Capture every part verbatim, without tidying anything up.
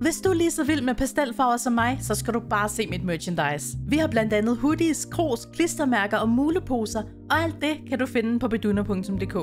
Hvis du er lige så vild med pastelfarver som mig, så skal du bare se mit merchandise. Vi har blandt andet hoodies, kros, klistermærker og muleposer, og alt det kan du finde på beduna punktum d k.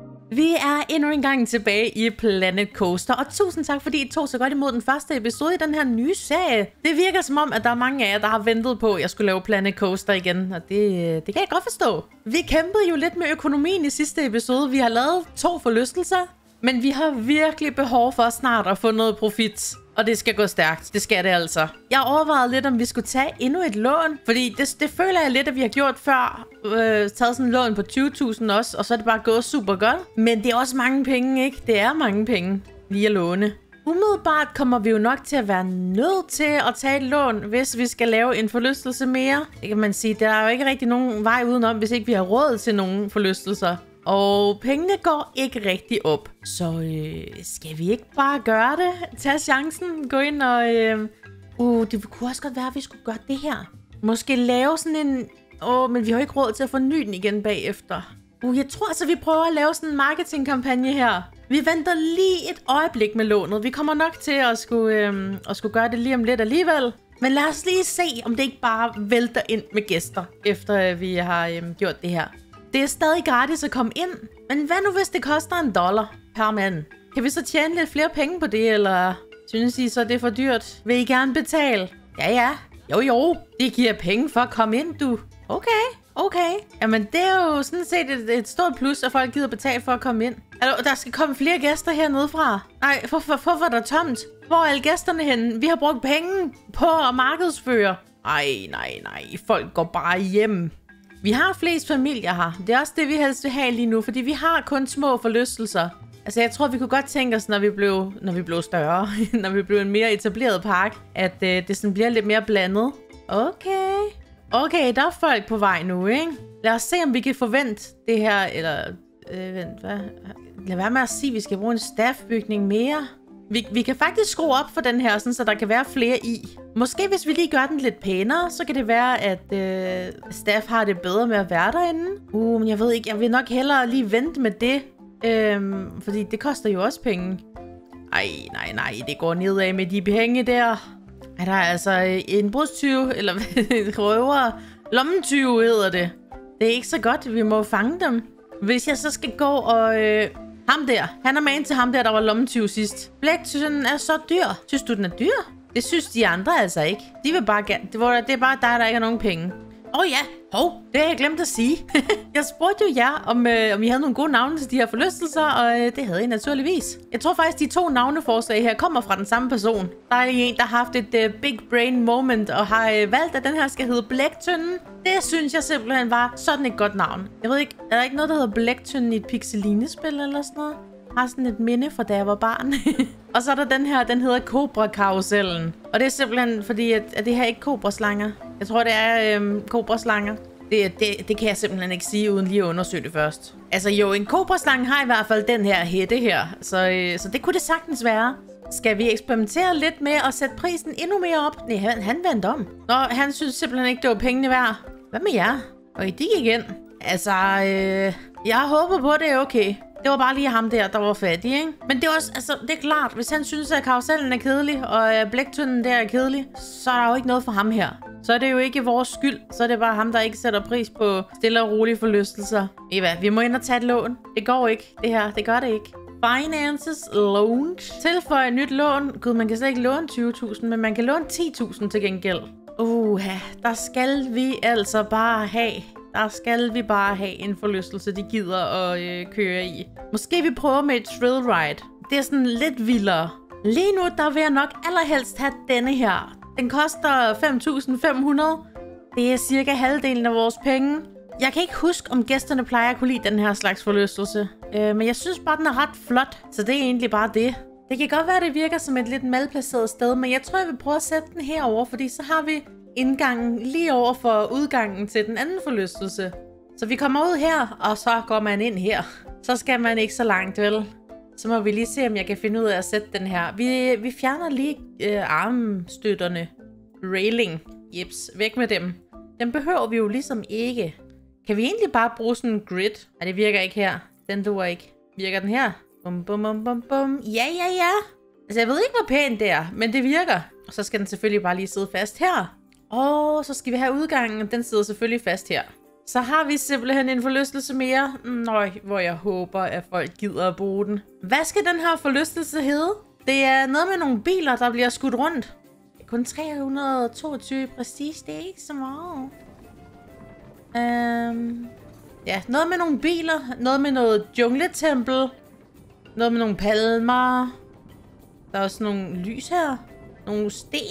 Vi er endnu en gang tilbage i Planet Coaster, og tusind tak fordi I tog så godt imod den første episode i den her nye serie. Det virker som om, at der er mange af jer, der har ventet på, at jeg skulle lave Planet Coaster igen, og det, det kan jeg godt forstå. Vi kæmpede jo lidt med økonomien i sidste episode. Vi har lavet to forlystelser, men vi har virkelig behov for snart at få noget profit. Og det skal gå stærkt. Det skal det altså. Jeg overvejede lidt, om vi skulle tage endnu et lån. Fordi det, det føler jeg lidt, at vi har gjort før. Øh, taget sådan en lån på tyve tusind også. Og så er det bare gået super godt. Men det er også mange penge, ikke? Det er mange penge lige at låne. Umiddelbart kommer vi jo nok til at være nødt til at tage et lån, hvis vi skal lave en forlystelse mere. Det kan man sige. Der er jo ikke rigtig nogen vej udenom, hvis ikke vi har råd til nogen forlystelser. Og pengene går ikke rigtig op. Så øh, skal vi ikke bare gøre det? Tag chancen. Gå ind og... Øh... Uh, det kunne også godt være, at vi skulle gøre det her. Måske lave sådan en... Åh, oh, men vi har ikke råd til at forny den igen bagefter. Uh, jeg tror altså, vi prøver at lave sådan en marketingkampagne her. Vi venter lige et øjeblik med lånet. Vi kommer nok til at skulle, øh, at skulle gøre det lige om lidt alligevel. Men lad os lige se, om det ikke bare vælter ind med gæster, efter vi har øh, gjort det her. Det er stadig gratis at komme ind, men hvad nu hvis det koster en dollar per mand? Kan vi så tjene lidt flere penge på det, eller synes I så det er for dyrt? Vil I gerne betale? Ja, ja. Jo, jo. Det giver penge for at komme ind, du. Okay, okay. Jamen, det er jo sådan set et, et stort plus, at folk gider betale for at komme ind. Altså, der skal komme flere gæster hernede fra. Nej, hvorfor for, for, for er der tomt? Hvor er alle gæsterne henne? Vi har brugt penge på at markedsføre. Ej, nej, nej. Folk går bare hjem. Vi har flest familier her. Det er også det, vi helst vil have lige nu, fordi vi har kun små forlystelser. Altså, jeg tror, vi kunne godt tænke os, når vi blev, når vi blev større, når vi blev en mere etableret park, at øh, det sådan bliver lidt mere blandet. Okay. Okay, der er folk på vej nu, ikke? Lad os se, om vi kan forvente det her, eller... Øh, vent, hvad? Lad være med at sige, at vi skal bruge en staffbygning mere. Vi, vi kan faktisk skrue op for den her, sådan, så der kan være flere i. Måske hvis vi lige gør den lidt pænere, så kan det være, at øh, staff har det bedre med at være derinde. Uh, men jeg ved ikke, jeg vil nok hellere lige vente med det. Øhm, fordi det koster jo også penge. Ej, nej, nej, det går nedad med de penge der. Er der altså en brudstyve, eller røver? Lommetyve hedder det. Det er ikke så godt, vi må fange dem. Hvis jeg så skal gå og... Øh, ham der. Han er man til ham der, der var lommetyve sidst. Blæktønden er så dyr. Synes du, den er dyr? Det synes de andre altså ikke. De vil bare gerne... Det, det er bare dig, der ikke har nogen penge. Åh oh, ja. Hov, det har jeg glemt at sige. Jeg spurgte jo jer, om, øh, om I havde nogle gode navne til de her forlystelser, og øh, det havde I naturligvis. Jeg tror faktisk, de to navneforslag her kommer fra den samme person. Der er en, der har haft et øh, big brain moment, og har øh, valgt, at den her skal hedde Blæktønden. Det synes jeg simpelthen var sådan et godt navn. Jeg ved ikke, er der ikke noget, der hedder Blæktønden i et Pixeline-spil eller sådan noget? Jeg har sådan et minde fra, da jeg var barn. Og så er der den her, den hedder Cobra-karusellen. Og det er simpelthen fordi, at, at det her ikke kobraslanger. Jeg tror, det er øhm, kobraslanger. Det, det, det kan jeg simpelthen ikke sige, uden lige at undersøge det først. Altså jo, en kobraslange har i hvert fald den her hætte her. Så, øh, så det kunne det sagtens være. Skal vi eksperimentere lidt med at sætte prisen endnu mere op? Nej, han, han vendte om. Nå, han synes simpelthen ikke, det var pengene værd. Hvad med jer? Og de gik ind. Altså, øh, jeg håber på, det er okay. Det var bare lige ham der, der var fattig, ikke? Men det er også, altså, det er klart, hvis han synes, at karusellen er kedelig, og blæktønden der er kedelig, så er der jo ikke noget for ham her. Så er det jo ikke vores skyld. Så er det bare ham, der ikke sætter pris på stille og rolige forlystelser. Eva, vi må ind og tage et lån. Det går ikke, det her. Det gør det ikke. Finances loan. Tilføj et nyt lån. Gud, man kan slet ikke låne tyve tusind, men man kan låne ti tusind til gengæld. Uha, der skal vi altså bare have... Der skal vi bare have en forlystelse, de gider at øh, køre i. Måske vi prøver med et thrill ride. Det er sådan lidt vildere. Lige nu, der vil jeg nok allerhelst have denne her. Den koster fem tusind fem hundrede. Det er cirka halvdelen af vores penge. Jeg kan ikke huske, om gæsterne plejer at kunne lide den her slags forlystelse. Øh, men jeg synes bare, den er ret flot. Så det er egentlig bare det. Det kan godt være, at det virker som et lidt malplaceret sted, men jeg tror, jeg vil prøve at sætte den herover, fordi så har vi indgangen lige over for udgangen til den anden forlystelse. Så vi kommer ud her, og så går man ind her. Så skal man ikke så langt, vel? Så må vi lige se, om jeg kan finde ud af at sætte den her. Vi, vi fjerner lige øh, armstøtterne. Railing. Jeps, væk med dem. Den behøver vi jo ligesom ikke. Kan vi egentlig bare bruge sådan en grid? Nej, det virker ikke her. Den duer ikke. Virker den her? Bum, bum, bum, bum, bum. Ja, ja, ja. Altså, jeg ved ikke, hvor pænt det er, men det virker. Og så skal den selvfølgelig bare lige sidde fast her. Og så skal vi have udgangen, og den sidder selvfølgelig fast her. Så har vi simpelthen en forlystelse mere. Nøj, hvor jeg håber, at folk gider at bruge den. Hvad skal den her forlystelse hedde? Det er noget med nogle biler, der bliver skudt rundt. Det er kun tre hundrede og toogtyve prestige, det er ikke så meget. Øhm, ja, noget med nogle biler, noget med noget jungletempel, noget med nogle palmer. Der er også nogle lys her, nogle sten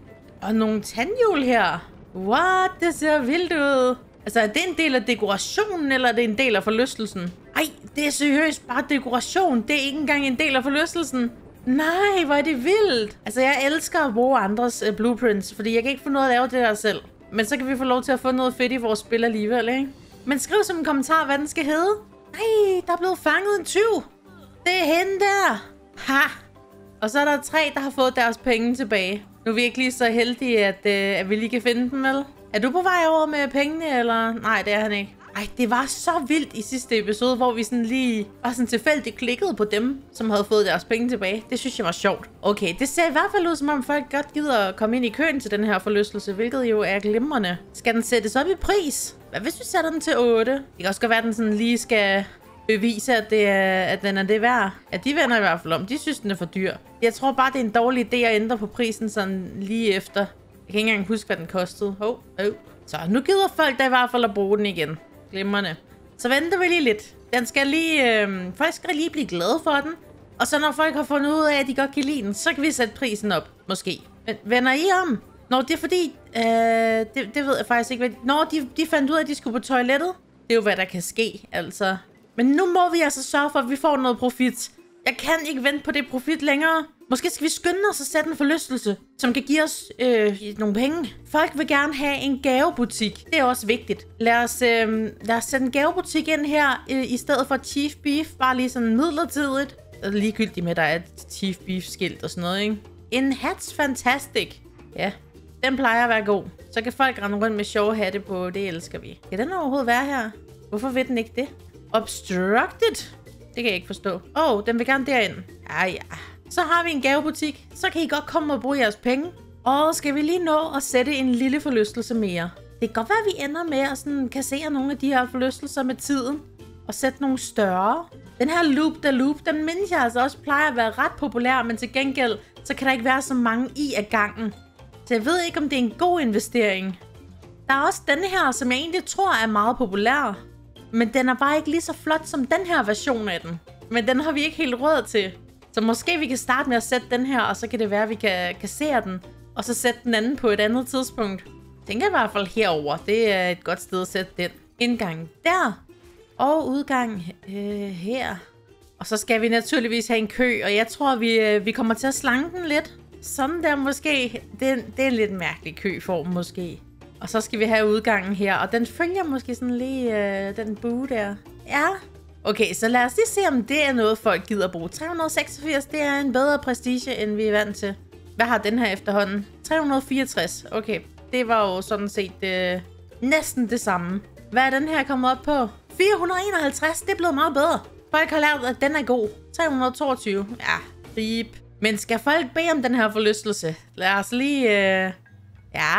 og nogle tandhjul her. What? Det ser vildt ud. Altså, er det en del af dekorationen, eller er det en del af forlystelsen? Ej, det er seriøst bare dekoration. Det er ikke engang en del af forlystelsen. Nej, hvor er det vildt. Altså, jeg elsker at bruge andres uh, blueprints, fordi jeg kan ikke få noget at lave det der selv. Men så kan vi få lov til at få noget fedt i vores spil alligevel, ikke? Men skriv som en kommentar, hvad den skal hedde. Nej, der er blevet fanget en tyv. Det er hende der. Ha! Og så er der tre, der har fået deres penge tilbage. Nu er vi ikke lige så heldige, at, øh, at vi lige kan finde dem, vel? Er du på vej over med pengene, eller? Nej, det er han ikke. Ej, det var så vildt i sidste episode, hvor vi sådan lige var sådan tilfældigt klikkede på dem, som havde fået deres penge tilbage. Det synes jeg var sjovt. Okay, det ser i hvert fald ud, som om folk godt gider at komme ind i køen til den her forlystelse, hvilket jo er glimrende. Skal den sættes op i pris? Hvad hvis vi sætter den til otte? Det kan også godt være, at den sådan lige skal bevise, at, det er, at den er det værd. At de vender i hvert fald om. De synes, den er for dyr. Jeg tror bare, det er en dårlig idé at ændre på prisen sådan lige efter. Jeg kan ikke engang huske, hvad den kostede. Hov, oh, oh. Så nu gider folk da i hvert fald at bruge den igen. Glimrende. Så venter vi lige lidt. Den skal lige... Øh, folk skal lige blive glade for den. Og så når folk har fundet ud af, at de godt kan lide den, så kan vi sætte prisen op. Måske. Men vender I om? Nå, det er fordi... Øh, det, det ved jeg faktisk ikke. Nå, de, de fandt ud af, at de skulle på toilettet. Det er jo, hvad der kan ske, altså. Men nu må vi altså sørge for, at vi får noget profit. Jeg kan ikke vente på det profit længere. Måske skal vi skynde os at sætte en forlystelse, som kan give os øh, nogle penge. Folk vil gerne have en gavebutik. Det er også vigtigt. Lad os, øh, lad os sætte en gavebutik ind her, øh, i stedet for Chief Beef. Bare lige sådan midlertidigt. Det er ligegyldigt med, at der er et Chief Beef-skilt og sådan noget, ikke? En hats fantastic. Ja, den plejer at være god. Så kan folk rende rundt med sjove hatte på. Det elsker vi. Kan den overhovedet være her? Hvorfor vil den ikke det? Obstructed? Det kan jeg ikke forstå. Åh, oh, den vil gerne derind. Ja, ja. Så har vi en gavebutik. Så kan I godt komme og bruge jeres penge. Og skal vi lige nå at sætte en lille forlystelse mere. Det kan godt være, at vi ender med at sådan kassere nogle af de her forlystelser med tiden. Og sætte nogle større. Den her Loop the Loop, den mindes jeg altså også plejer at være ret populær. Men til gengæld, så kan der ikke være så mange i af gangen. Så jeg ved ikke, om det er en god investering. Der er også denne her, som jeg egentlig tror er meget populær. Men den er bare ikke lige så flot som den her version af den. Men den har vi ikke helt råd til. Så måske vi kan starte med at sætte den her, og så kan det være, at vi kan kassere den. Og så sætte den anden på et andet tidspunkt. Jeg tænker i hvert fald herover. Det er et godt sted at sætte den. Indgang der. Og udgang øh, her. Og så skal vi naturligvis have en kø. Og jeg tror, vi, øh, vi kommer til at slanke den lidt. Sådan der måske. Det er, det er en lidt mærkelig køform måske. Og så skal vi have udgangen her. Og den følger måske sådan lige øh, den bue der. Ja. Okay, så lad os lige se, om det er noget, folk gider at bruge. tre hundrede og seksogfirs, det er en bedre prestige, end vi er vant til. Hvad har den her efterhånden? tre hundrede og fireogtres. Okay, det var jo sådan set øh, næsten det samme. Hvad er den her kommet op på? fire hundrede og enoghalvtreds, det er blevet meget bedre. Folk har lært, at den er god. tre hundrede og toogtyve. Ja, rip. Men skal folk bede om den her forlystelse? Lad os lige... Øh... Ja...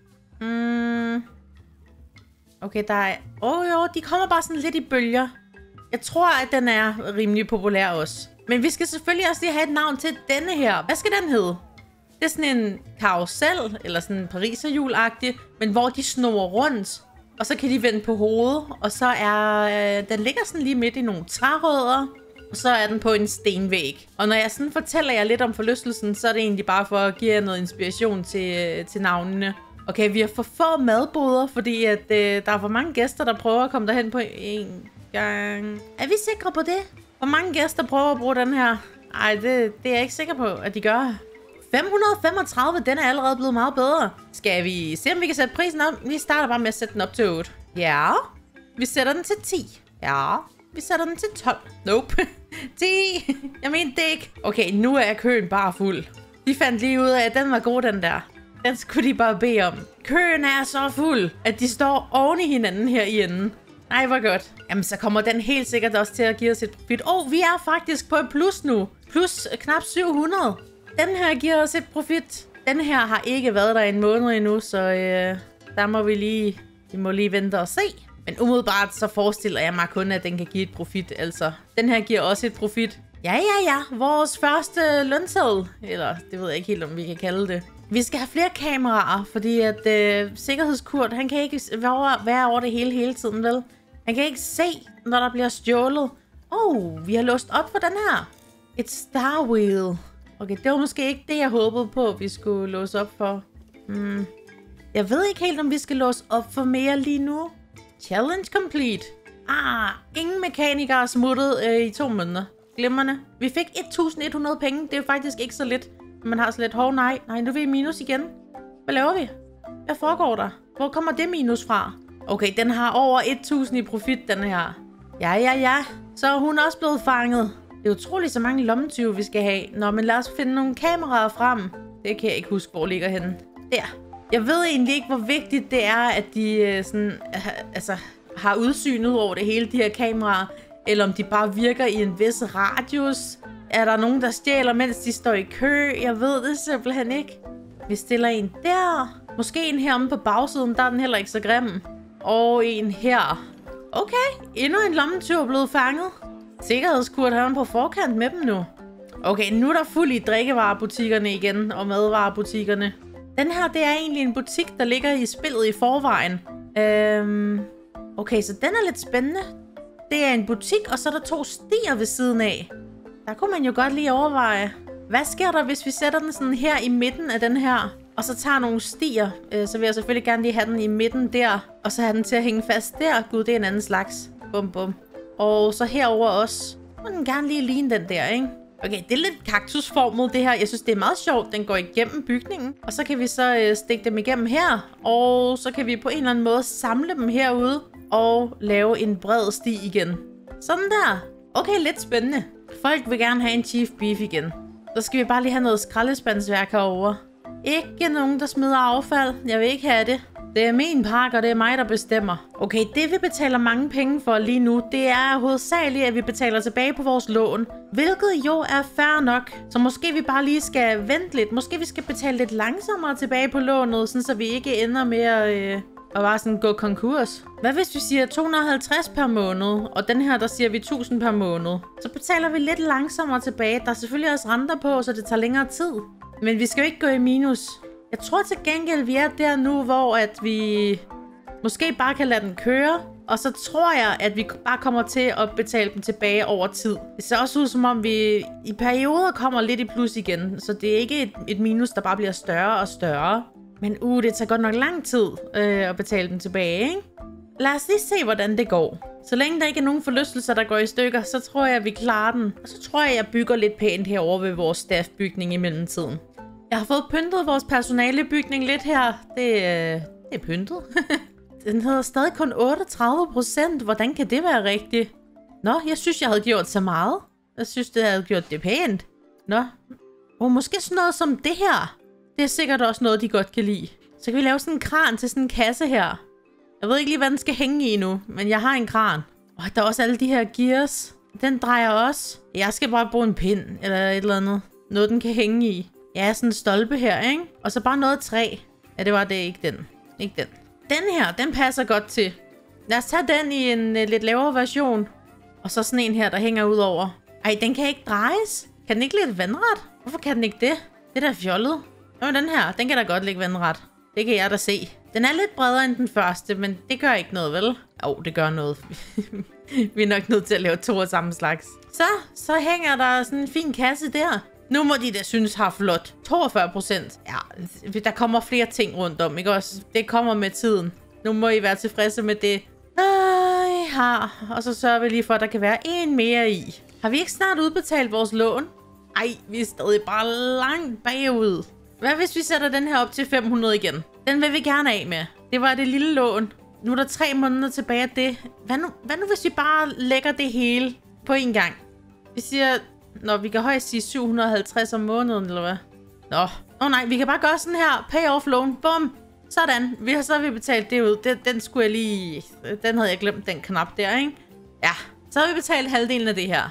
Mm. Okay, der er... Åh oh, jo, de kommer bare sådan lidt i bølger. Jeg tror, at den er rimelig populær også. Men vi skal selvfølgelig også lige have et navn til denne her. Hvad skal den hedde? Det er sådan en karusel, eller sådan en pariserhjul-agtig, men hvor de snurrer rundt. Og så kan de vende på hovedet, og så er... Øh, den ligger sådan lige midt i nogle trærødder. Og så er den på en stenvæg. Og når jeg sådan fortæller jer lidt om forlystelsen, så er det egentlig bare for at give jer noget inspiration til, til navnene. Okay, vi har for få madboder, fordi at, øh, der er for mange gæster, der prøver at komme derhen på en gang. Er vi sikre på det? Hvor mange gæster prøver at bruge den her? Ej, det, det er jeg ikke sikker på, at de gør. fem hundrede og femogtredive, den er allerede blevet meget bedre. Skal vi se, om vi kan sætte prisen op? Vi starter bare med at sætte den op til otte. Ja. Vi sætter den til ti. Ja. Vi sætter den til tolv. Nope. ti. Jeg mener det ikke. Okay, nu er køen bare fuld. De fandt lige ud af, at den var god, den der. Den skulle de bare bede om. Køen er så fuld, at de står oven i hinanden her i enden. Nej, hvor godt. Jamen, så kommer den helt sikkert også til at give os et profit. Åh, oh, vi er faktisk på et plus nu. plus knap syv hundrede. Den her giver os et profit. Den her har ikke været der en måned endnu, så øh, der må vi lige, vi må lige vente og se. Men umiddelbart så forestiller jeg mig kun, at den kan give et profit. Altså, den her giver også et profit. Ja, ja, ja. Vores første lønseddel. Eller, det ved jeg ikke helt, om vi kan kalde det. Vi skal have flere kameraer, fordi at øh, sikkerhedskurt, han kan ikke være, være over det hele hele tiden, vel? Han kan ikke se, når der bliver stjålet. Oh, vi har låst op for den her. Et Star Wheel. Okay, det var måske ikke det, jeg håbede på, vi skulle låse op for. Hmm. Jeg ved ikke helt, om vi skal låse op for mere lige nu. Challenge complete. Ah, ingen mekanikere er smuttet øh, i to måneder. Glimrende. Vi fik et tusind et hundrede penge. Det er jo faktisk ikke så lidt. Man har så lidt, hov nej, nej, nu er vi i minus igen. Hvad laver vi? Hvad foregår der? Hvor kommer det minus fra? Okay, den har over et tusind i profit, den her. Ja, ja, ja. Så er hun også blevet fanget. Det er utroligt så mange lommetyve, vi skal have. Nå, men lad os finde nogle kameraer frem. Det kan jeg ikke huske, hvor ligger henne. Der. Jeg ved egentlig ikke, hvor vigtigt det er, at de sådan, altså, har udsyn ud over det hele, de her kameraer. Eller om de bare virker i en vis radius. Er der nogen, der stjæler, mens de står i kø? Jeg ved det simpelthen ikke. Vi stiller en der. Måske en heromme på bagsiden, der er den heller ikke så grim. Og en her. Okay, endnu en lommetyv er blevet fanget. Sikkerhedskurt har han på forkant med dem nu. Okay, nu er der fuld i drikkevarebutikkerne igen, og madvarebutikkerne. Den her, det er egentlig en butik, der ligger i spillet i forvejen. Øhm, okay, så den er lidt spændende. Det er en butik, og så er der to stier ved siden af. Der kunne man jo godt lige overveje. Hvad sker der, hvis vi sætter den sådan her i midten af den her? Og så tager nogle stier. Øh, så vil jeg selvfølgelig gerne lige have den i midten der. Og så have den til at hænge fast der. Gud, det er en anden slags. Bum, bum. Og så herover også. Må den gerne lige ligne den der, ikke? Okay, det er lidt kaktusformet det her. Jeg synes, det er meget sjovt. Den går igennem bygningen. Og så kan vi så øh, stikke dem igennem her. Og så kan vi på en eller anden måde samle dem herude. Og lave en bred sti igen. Sådan der. Okay, lidt spændende. Folk vil gerne have en Chief Beef igen. Så skal vi bare lige have noget skraldespandsværk herovre. Ikke nogen, der smider affald. Jeg vil ikke have det. Det er min park, og det er mig, der bestemmer. Okay, det vi betaler mange penge for lige nu, det er hovedsageligt, at vi betaler tilbage på vores lån. Hvilket jo er fair nok. Så måske vi bare lige skal vente lidt. Måske vi skal betale lidt langsommere tilbage på lånet, sådan så vi ikke ender med at, øh, at bare sådan gå konkurs. Hvad hvis vi siger to hundrede og halvtreds per måned, og den her, der siger vi tusind per måned? Så betaler vi lidt langsommere tilbage. Der er selvfølgelig også renter på, så det tager længere tid. Men vi skal jo ikke gå i minus. Jeg tror til gengæld, vi er der nu, hvor at vi måske bare kan lade den køre. Og så tror jeg, at vi bare kommer til at betale dem tilbage over tid. Det ser også ud, som om vi i perioder kommer lidt i plus igen. Så det er ikke et, et minus, der bare bliver større og større. Men uh, det tager godt nok lang tid øh, at betale dem tilbage, ikke? Lad os lige se, hvordan det går. Så længe der ikke er nogen forlystelser, der går i stykker, så tror jeg, at vi klarer den. Og så tror jeg, at jeg bygger lidt pænt herovre ved vores staffbygning i mellemtiden. Jeg har fået pyntet vores personalebygning lidt her. Det, øh, det er pyntet. Den hedder stadig kun otteogtredive procent. Hvordan kan det være rigtigt? Nå, jeg synes, jeg havde gjort så meget. Jeg synes, det havde gjort det pænt. Nå. Og måske sådan noget som det her. Det er sikkert også noget, de godt kan lide. Så kan vi lave sådan en kran til sådan en kasse her. Jeg ved ikke lige, hvad den skal hænge i nu, men jeg har en kran. Og der er også alle de her gears. Den drejer også. Jeg skal bare bruge en pind eller et eller andet. Noget, den kan hænge i. Ja, sådan en stolpe her, ikke? Og så bare noget træ. Ja, det var det ikke den. Ikke den. Den her, den passer godt til. Lad os tage den i en uh, lidt lavere version. Og så sådan en her, der hænger ud over. Ej, den kan ikke drejes. Kan den ikke ligge vandret? Hvorfor kan den ikke det? Det er da fjollet. Nå, den her, den kan da godt ligge vandret. Det kan jeg da se. Den er lidt bredere end den første, men det gør ikke noget, vel? Jo, oh, det gør noget. Vi er nok nødt til at lave to af samme slags. Så, så hænger der sådan en fin kasse der. Nu må de da synes har flot. toogfyrre procent. Ja, der kommer flere ting rundt om, ikke også? Det kommer med tiden. Nu må I være tilfredse med det. Øh, har. Og så sørger vi lige for, at der kan være en mere i. Har vi ikke snart udbetalt vores lån? Ej, vi er stadig bare langt bagud. Hvad hvis vi sætter den her op til fem hundrede igen? Den vil vi gerne af med. Det var det lille lån. Nu er der tre måneder tilbage af det. Hvad nu, hvad nu hvis vi bare lægger det hele på en gang? Vi siger... Nå, vi kan højst sige syv hundrede og halvtreds om måneden, eller hvad? Nå. Åh oh, nej, vi kan bare gøre sådan her. Pay off loan. Bum. Sådan. Vi har så vi betalt det ud. Den, den skulle jeg lige... Den havde jeg glemt, den knap der, ikke? Ja. Så har vi betalt halvdelen af det her.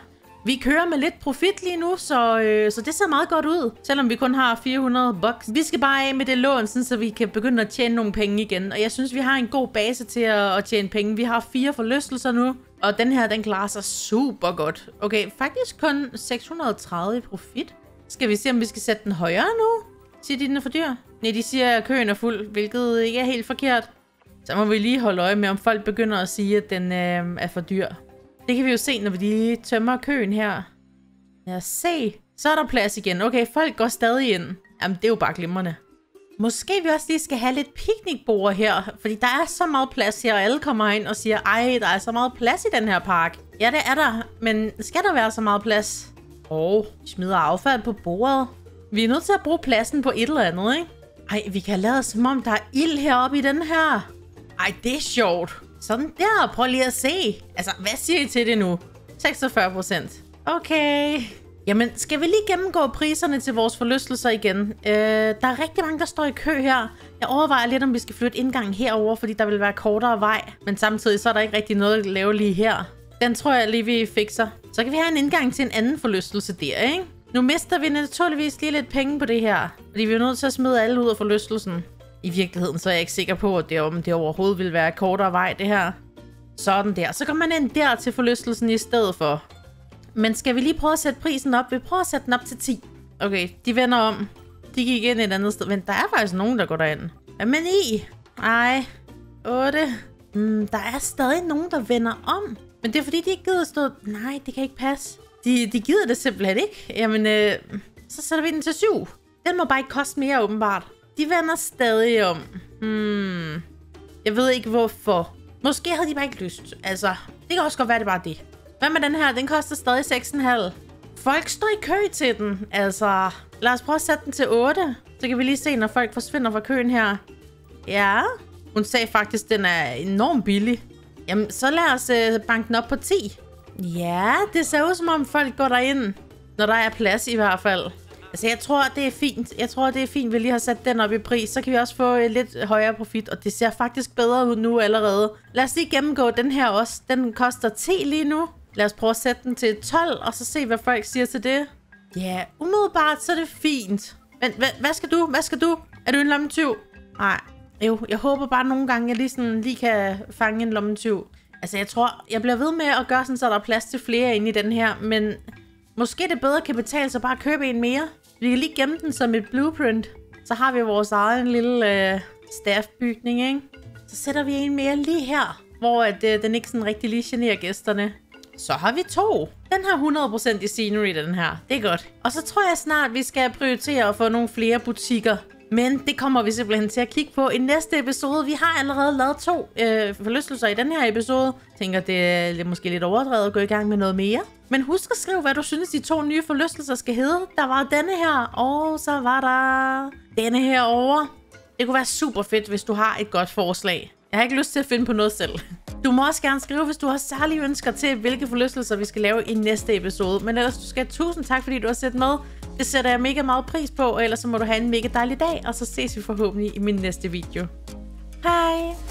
Vi kører med lidt profit lige nu, så, øh, så det ser meget godt ud, selvom vi kun har fire hundrede bucks. Vi skal bare af med det lån, sådan, så vi kan begynde at tjene nogle penge igen. Og jeg synes, vi har en god base til at, at tjene penge. Vi har fire forlystelser nu, og den her, den klarer sig super godt. Okay, faktisk kun seks hundrede og tredive i profit. Skal vi se, om vi skal sætte den højere nu? Siger de, den er for dyr? Nej, de siger, at køen er fuld, hvilket ikke er helt forkert. Så må vi lige holde øje med, om folk begynder at sige, at den øh, er for dyr. Det kan vi jo se, når vi lige tømmer køen her. Lad os se. Så er der plads igen. Okay, folk går stadig ind. Jamen, det er jo bare glimrende. Måske vi også lige skal have lidt piknikbord her. Fordi der er så meget plads her, og alle kommer ind og siger, ej, der er så meget plads i den her park. Ja, det er der. Men skal der være så meget plads? Åh, oh, vi smider affald på bordet. Vi er nødt til at bruge pladsen på et eller andet, ikke? Ej, vi kan lade som om, der er ild heroppe i den her. Ej, det er sjovt. Sådan der, prøv lige at se. Altså, hvad siger I til det nu? seksogfyrre procent. Okay. Jamen, skal vi lige gennemgå priserne til vores forlystelser igen? Øh, der er rigtig mange, der står i kø her. Jeg overvejer lidt, om vi skal flytte indgangen herover, fordi der vil være kortere vej. Men samtidig så er der ikke rigtig noget at lave lige her. Den tror jeg lige, vi fikser. Så kan vi have en indgang til en anden forlystelse der, ikke? Nu mister vi naturligvis lige lidt penge på det her. Fordi vi er nødt til at smide alle ud af forlystelsen. I virkeligheden så er jeg ikke sikker på, at det, om det overhovedet vil være kortere vej, det her. Sådan der. Så går man ind der til forlystelsen i stedet for. Men skal vi lige prøve at sætte prisen op? Vi prøver at sætte den op til ti. Okay, de vender om. De gik ind et andet sted. Men der er faktisk nogen, der går derind. Hvad med ni? Ej. otte. Mm, der er stadig nogen, der vender om. Men det er fordi, de ikke gider stå... Nej, det kan ikke passe. De, de gider det simpelthen ikke. Jamen, øh, så sætter vi den til syv. Den må bare ikke koste mere, åbenbart. De vender stadig om. Hmm. Jeg ved ikke, hvorfor. Måske havde de bare ikke lyst. Altså, det kan også godt være, det bare det. Hvad med den her? Den koster stadig seks komma fem. Folk står i kø til den. Altså, lad os prøve at sætte den til otte. Så kan vi lige se, når folk forsvinder fra køen her. Ja. Hun sagde faktisk, at den er enormt billig. Jamen, så lad os øh, banke den op på ti. Ja, det ser ud som om folk går derind. Når der er plads i hvert fald. Altså, jeg tror, det er fint. Jeg tror, det er fint, vi lige har sat den op i pris. Så kan vi også få lidt højere profit. Og det ser faktisk bedre ud nu allerede. Lad os lige gennemgå den her også. Den koster ti lige nu. Lad os prøve at sætte den til tolv, og så se, hvad folk siger til det. Ja, umiddelbart, så er det fint. Men hvad skal du? Hvad skal du? Er du en lommetyv? Nej. Jo, jeg håber bare nogle gange, jeg lige, sådan, lige kan fange en lommetyv. Altså, jeg tror, jeg bliver ved med at gøre sådan, så der er plads til flere inde i den her. Men måske det bedre kan betale sig bare at købe en mere. Vi kan lige gemme den som et blueprint. Så har vi vores egen lille øh, staffbygning, ikke? Så sætter vi en mere lige her, hvor at, øh, den ikke sådan rigtig lige generer gæsterne. Så har vi to. Den har hundrede procent i scenery, den her. Det er godt. Og så tror jeg snart, vi skal prioritere at få nogle flere butikker. Men det kommer vi simpelthen til at kigge på i næste episode. Vi har allerede lavet to øh, forlystelser i den her episode. Jeg tænker, det er måske lidt overdrevet at gå i gang med noget mere. Men husk at skrive, hvad du synes, de to nye forlystelser skal hedde. Der var denne her, og så var der denne her over. Det kunne være super fedt, hvis du har et godt forslag. Jeg har ikke lyst til at finde på noget selv. Du må også gerne skrive, hvis du har særlige ønsker til, hvilke forlystelser vi skal lave i næste episode. Men ellers, du skal have tusind tak, fordi du har set med. Det sætter jeg mega meget pris på, og ellers så må du have en mega dejlig dag, og så ses vi forhåbentlig i min næste video. Hej!